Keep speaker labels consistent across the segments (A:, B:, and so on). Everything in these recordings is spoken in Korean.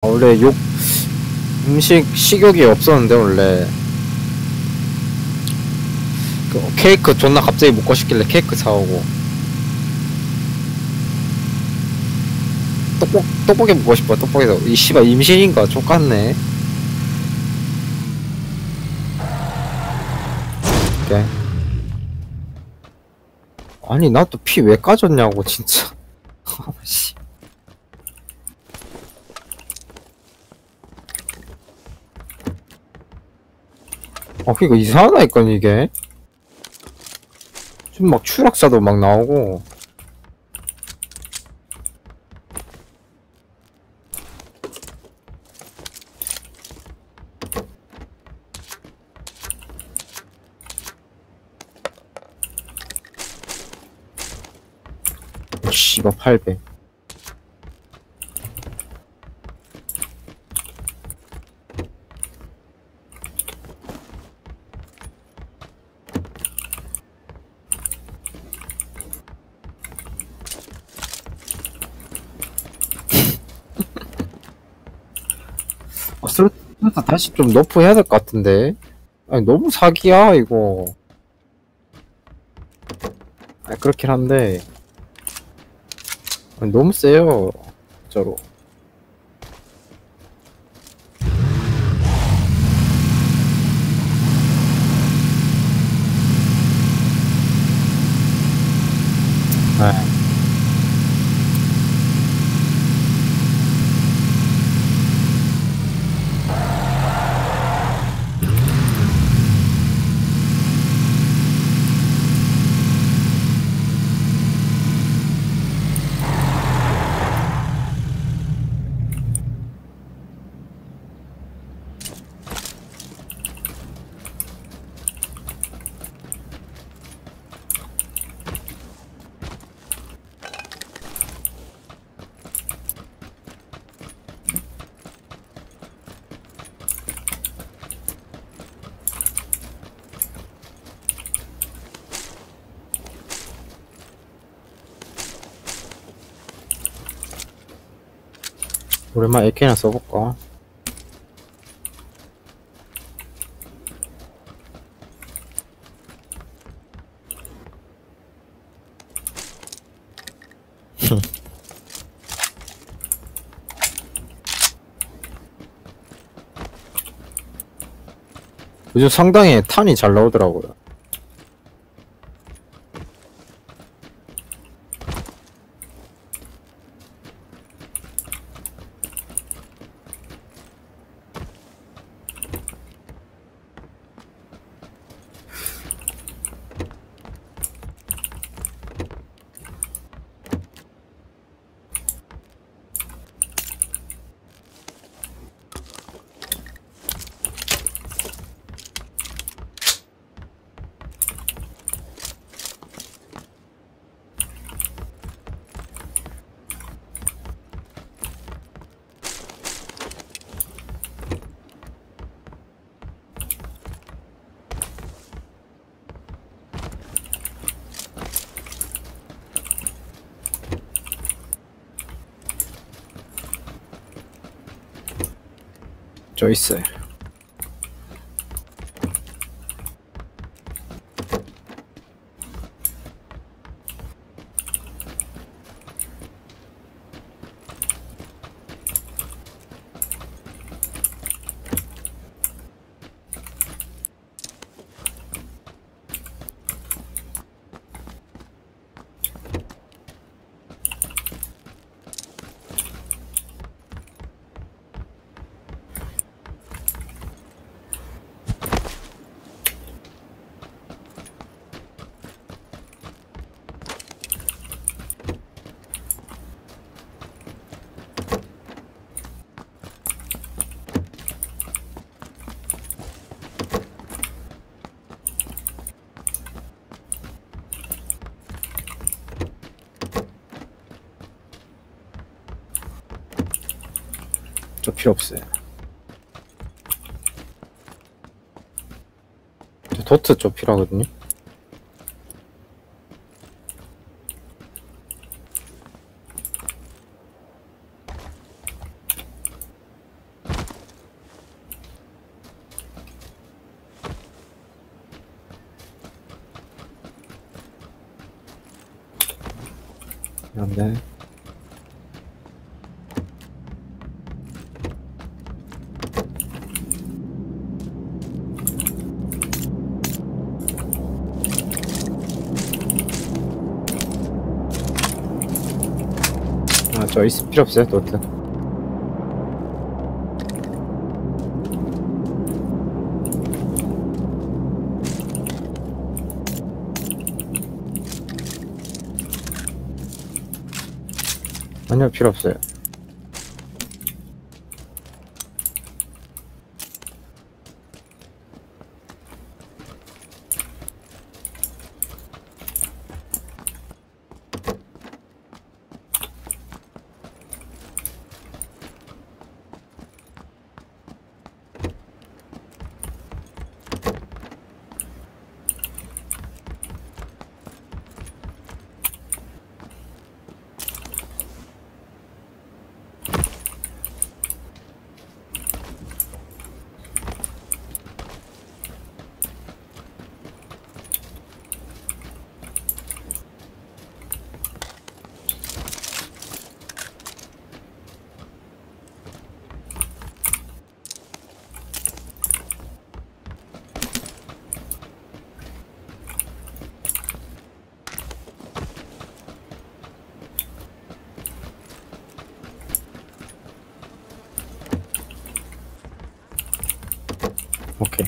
A: 원래 식욕이 없었는데 원래 그 케이크 존나 갑자기 먹고 싶길래 케이크 사오고 떡볶이 먹고 싶어. 떡볶이도 이 씨발 임신인가 족같네. 오케이. 아니 나 또 피 왜 까졌냐고 진짜. 씨. 그니까 이상하다니까 이게. 좀 막 추락사도 막 나오고. 씨발 800. 슬슬 다시 좀 너프 해야 될 것 같은데. 아니 너무 사기야 이거. 아니 그렇긴 한데 아니, 너무 세요 진짜로. 네. 오랜만에 AK나 써볼까? 요즘 상당히 탄이 잘 나오더라고요. 저 있어요. 저 필요 없어요. 저 도트 좀 필요하거든요. 안돼. 아, 저 있을 필요 없어요, 도트. 아니요, 필요 없어요. 오케이.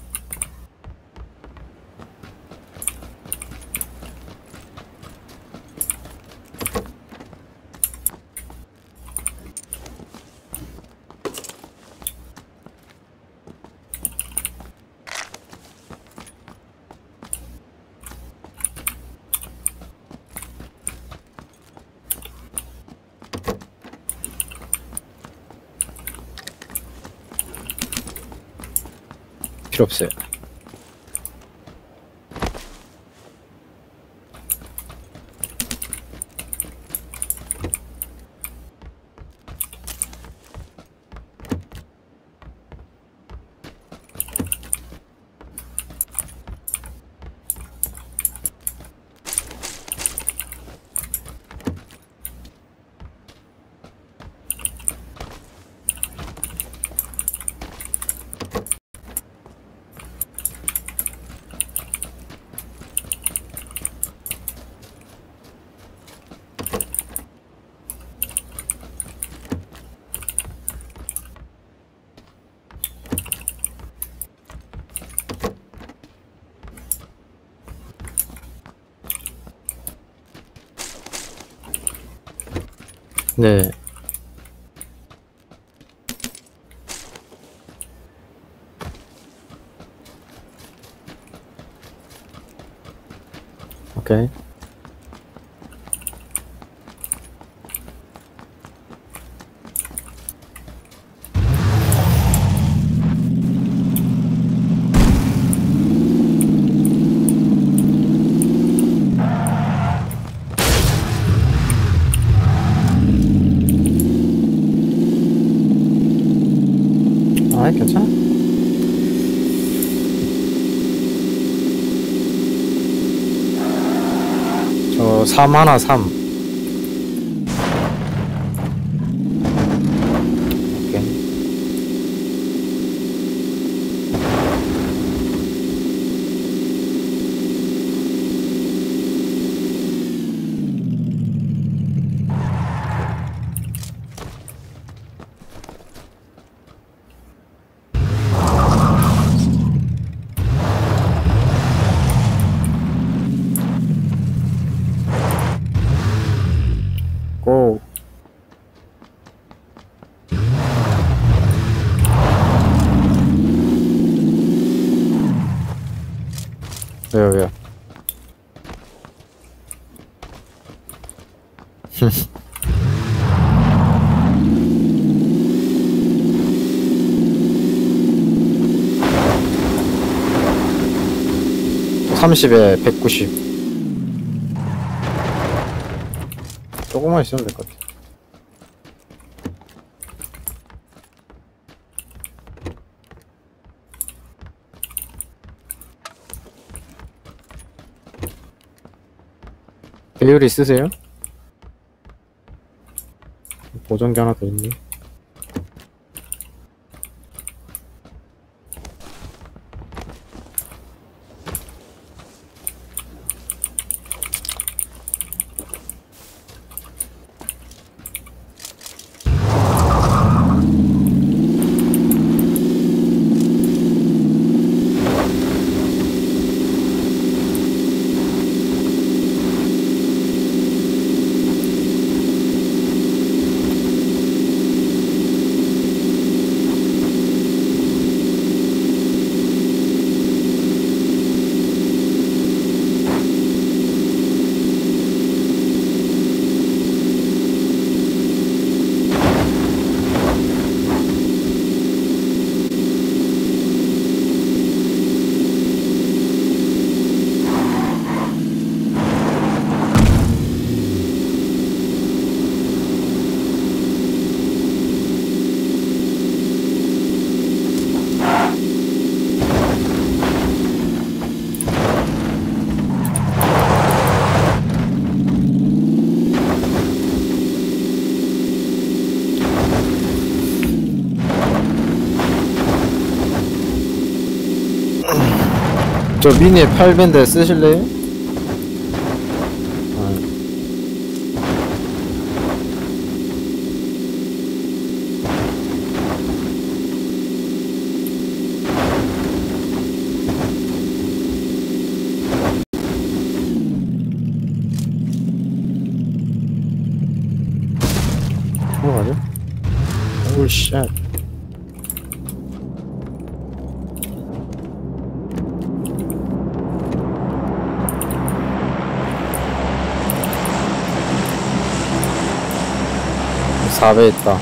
A: 필요 없어요. 네. 오케이. 아, 괜찮아. 저 3 하나 3. 오케이. 고. 왜요, 왜요? 30에 190. 조금만 있으면 될 것 같아. 배율 있으세요? 보정기 하나 더 있네. 저 미니에 8밴드 쓰실래요? 가죠? 오우 쉣. 사배 있다.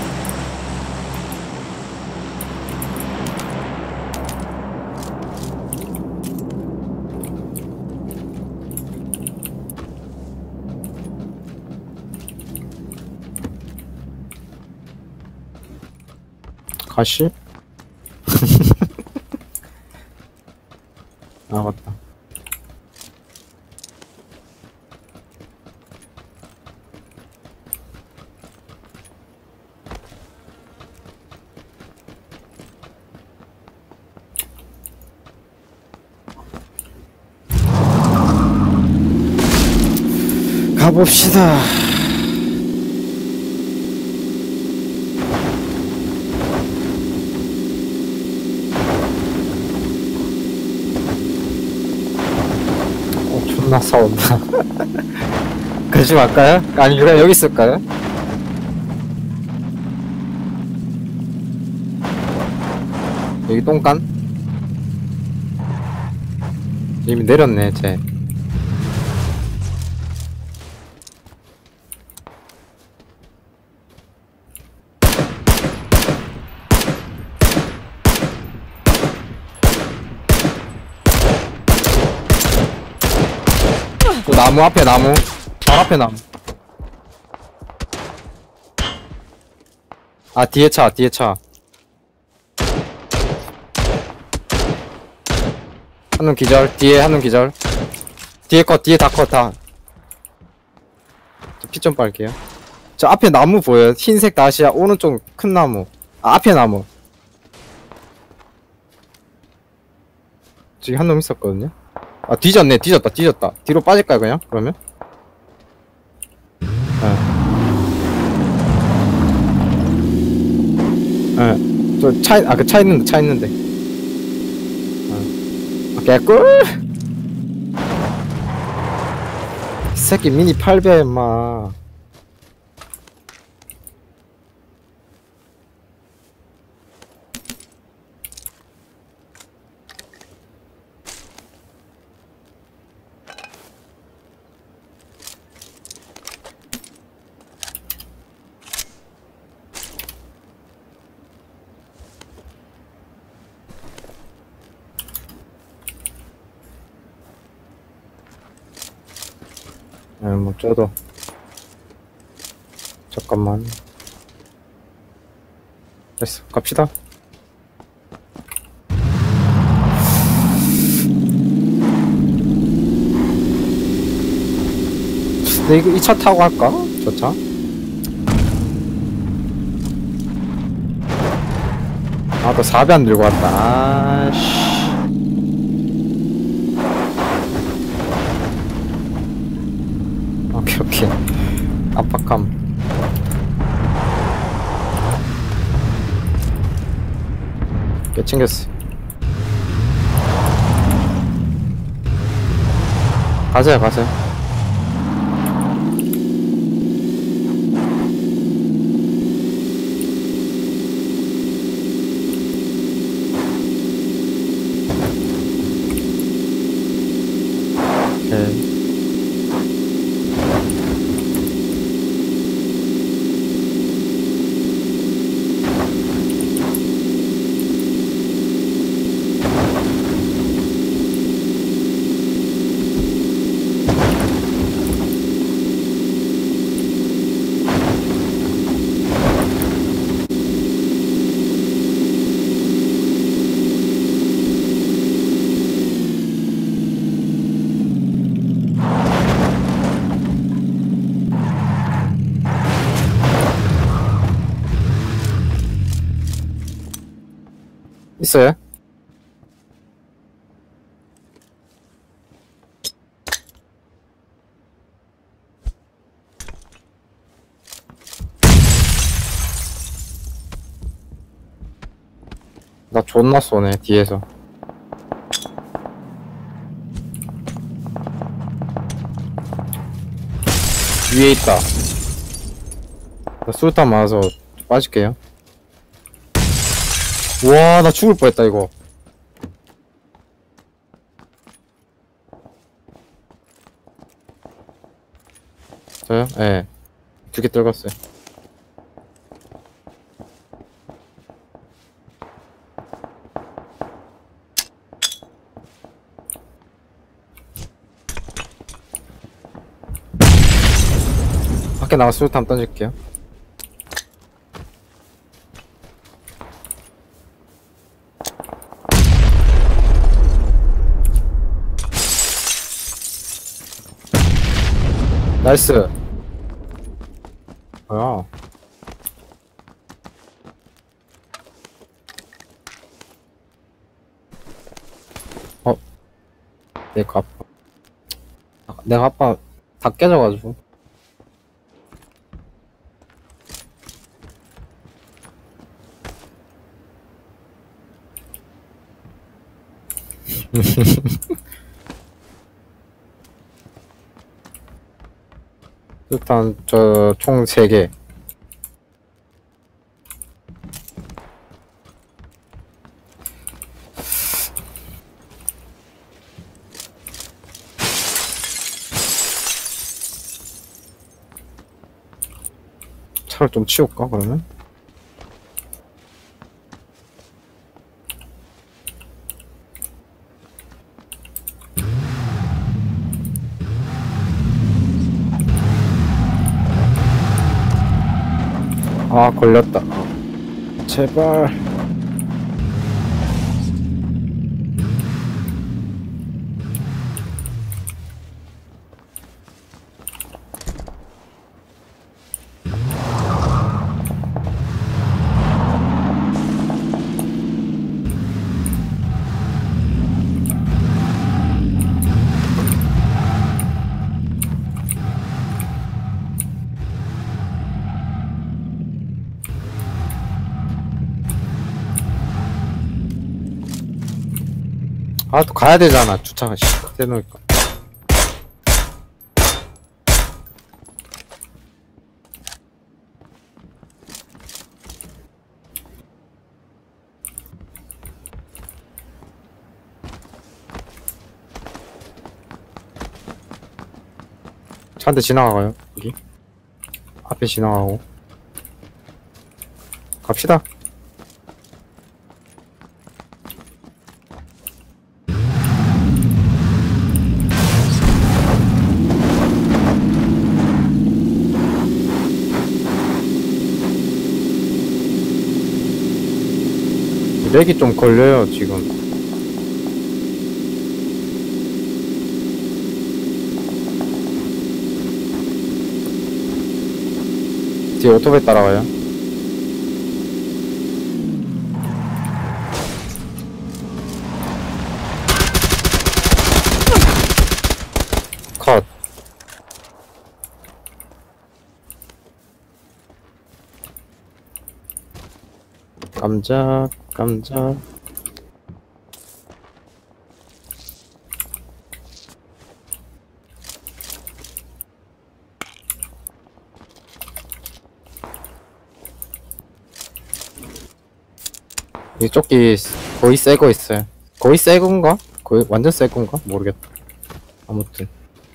A: 가시? 아 맞다. 가봅시다. 존나 싸운다. 가지 말까요? 아니 그냥 여기 있을까요? 여기 똥간? 이미 내렸네 쟤. 나무 앞에 나무. 바로 앞에 나무. 아 뒤에 차 뒤에 차. 한놈 기절. 뒤에 한놈 기절. 뒤에 거 뒤에 다 컷 다. 저 피 좀 빨게요. 저 앞에 나무 보여요? 흰색 다시야 오른쪽 큰 나무. 아 앞에 나무. 저기 한 놈 있었거든요. 아 뒤졌네. 뒤졌다 뒤로 빠질까요 그냥 그러면? 저 차, 아 그 차 있는데 아 개꿀. 이 새끼 미니 8배 임마. 뭐 쪄도 잠깐만. 됐어 갑시다. 근데 이거 이 차 타고 갈까? 저 차? 아, 또 4배 안 들고 왔다. 아씨. 오케이, 오케이. 압박감. 꽤 챙겼어. 가세요, 가세요. 오케이. 있어요? 나 존나 쏘네, 뒤에서. 위에 있다. 나 수류탄 맞아서 빠질게요. 와, 나 죽을 뻔했다, 이거. 저요? 예. 네. 2개 떨궜어요. 밖에 나가 수류탄 던질게요. 나이스. 뭐야? 어? 내가 아파. 내가 아파. 다 깨져가지고. 일단 저 총 3개. 차를 좀 치울까 그러면? 아, 걸렸다. 제발. 아, 또 가야 되잖아. 주차가 씨. 대놓을까. 차 한 대 지나가요. 여기. 앞에 지나가고. 갑시다. 렉이 좀 걸려요, 지금. 뒤에 오토바이 따라와요. 감자, 감자. 이 조끼 거의 새거 있어요. 거의 새건가? 거의 완전 새건가? 모르겠다. 아무튼.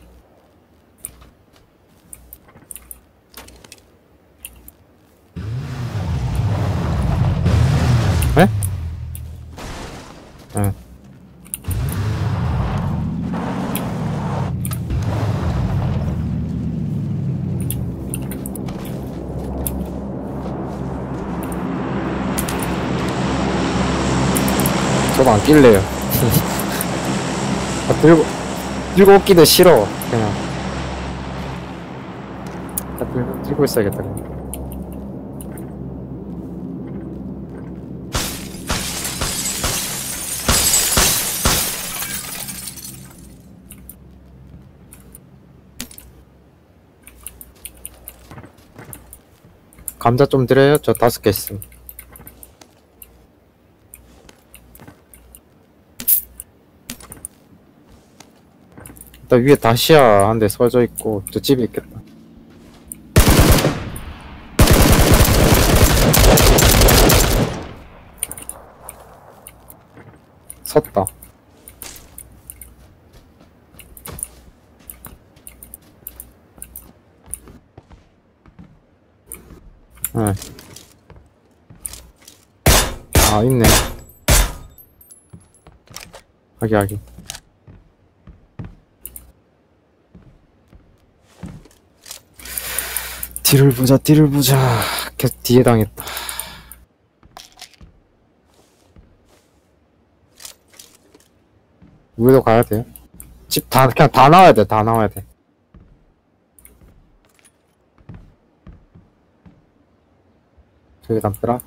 A: 에? 응. 저도 안 낄래요. 아, 들고 오기도 싫어. 그냥. 들고 있어야겠다. 그냥. 감자 좀 드려요? 저 5개 있음. 일단 위에 다시아 한 대 서져 있고 저 집에 있겠다. 섰다. 응. 아, 있네. 하기. 뒤를 보자. 계속 뒤에 당했다. 위로 가야 돼요? 그냥 다 나와야 돼, 다 나와야 돼. 저기 담더라.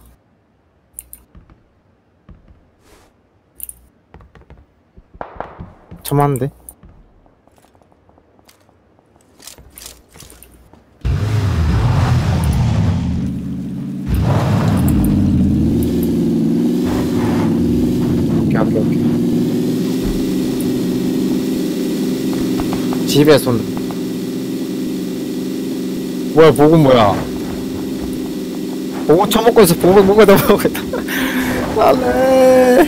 A: 처만데? 오케이. 집에 손. 뭐야, 보고 뭐야. 보고 처먹고 있어, 보고 먹어다 먹고 있다. 안돼.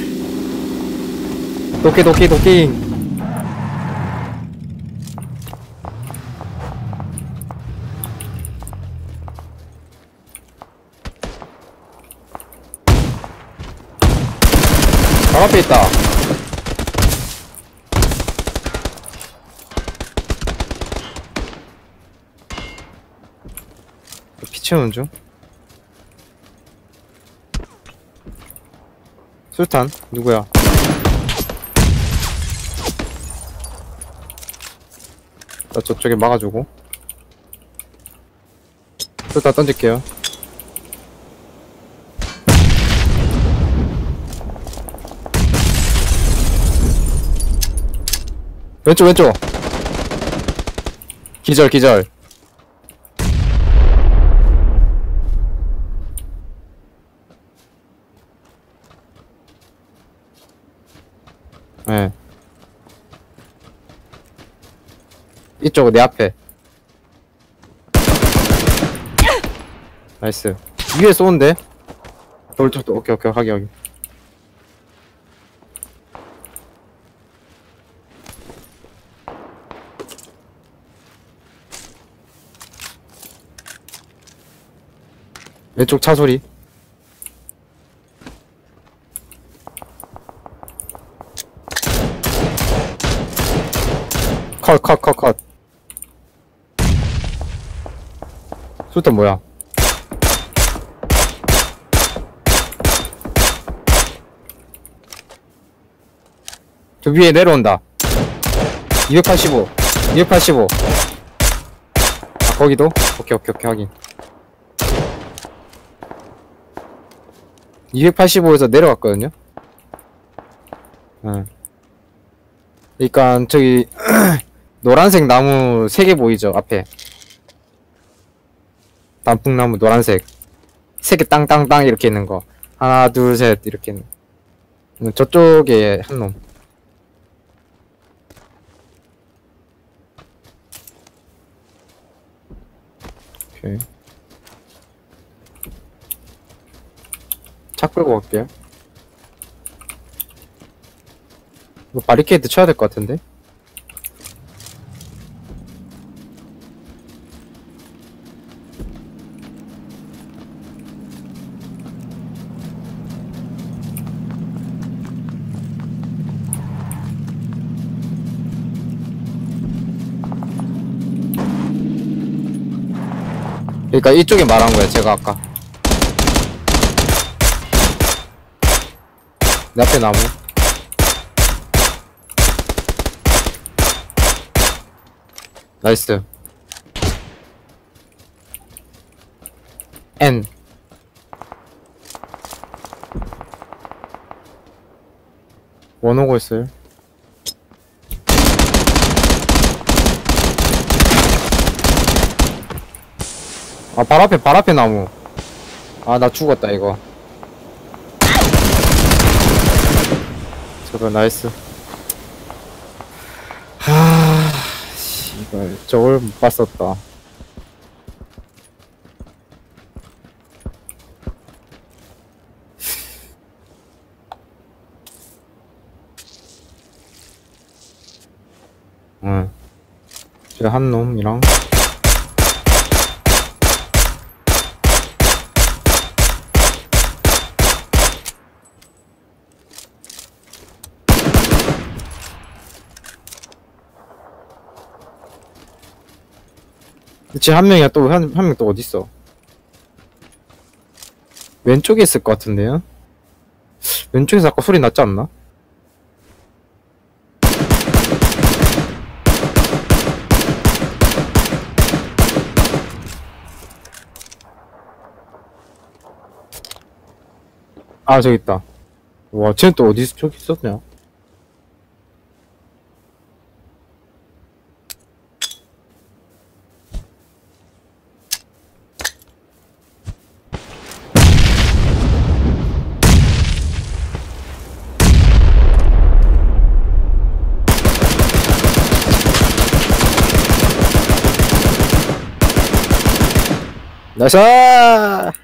A: 도끼. 바로 앞에 있다. 피 채우는 중. 술탄 누구야? 나 저쪽에 막아주고. 술탄 던질게요. 왼쪽. 기절. 네. 이쪽 내 앞에. 나이스. 위에 쏘는데? 돌쪽도 오케이 하기. 왼쪽 차 소리. 컷. 술탄 뭐야? 저 위에 내려온다. 285. 아, 거기도? 오케이, 확인. 285에서 내려갔거든요? 응. 그니까, 저기, 노란색 나무 3개 보이죠? 앞에. 단풍나무 노란색. 3개 땅 이렇게 있는 거. 하나, 둘, 셋, 이렇게. 저쪽에 한 놈. 오케이. 차 끌고 갈게요. 이거 바리케이드 쳐야 될 것 같은데? 그러니까 이쪽에 말한 거야, 제가 아까. 내 앞에 나무. 나이스. N. 원 오고 있어요. 아, 발 앞에 나무. 아, 나 죽었다, 이거. 저거, 나이스. 씨발, 저걸 못 봤었다. 응. 저 한 놈이랑. 그치, 한 명이야. 또, 한 명 또 어딨어? 왼쪽에 있을 것 같은데요? 왼쪽에서 아까 소리 났지 않나? 아, 저기 있다. 와, 쟤는 또 어디서 저기 있었냐? 나이스!